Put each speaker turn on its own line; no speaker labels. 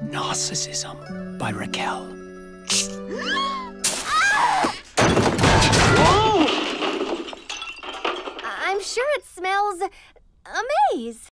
Narcissism by Raquel.
I'm sure it smells amaze.